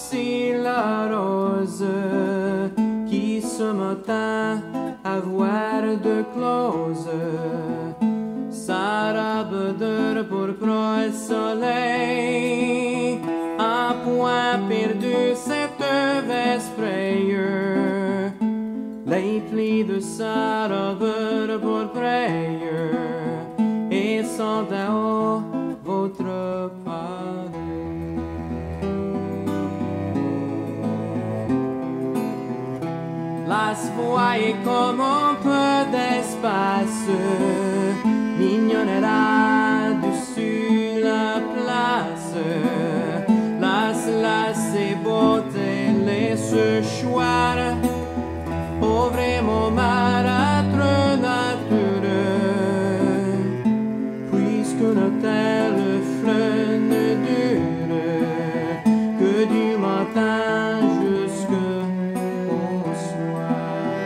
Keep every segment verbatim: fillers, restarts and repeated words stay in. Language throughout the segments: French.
voici la rose qui ce matin à voir de close. Sa robe de pourpre et soleil, un point perdu cette vesprée. Les plis de sa robe de pourpre et sont à haut votre palais. Las voyez comme un peu d'espace, mignonnera dessus la place. Las, las et beauté les se choir, au vraiment marâtre natureux, puisque le tel fleuve ne dure que du matin jusqu'au soir.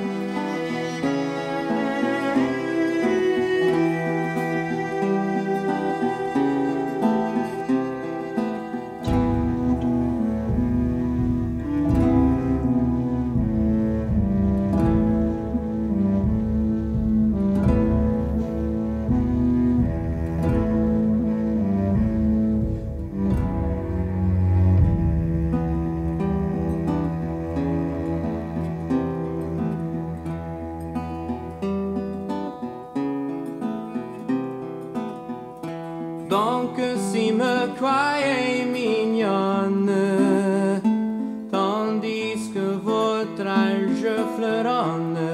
Donc si me croyez mignonne, tandis que votre âge fleuronne,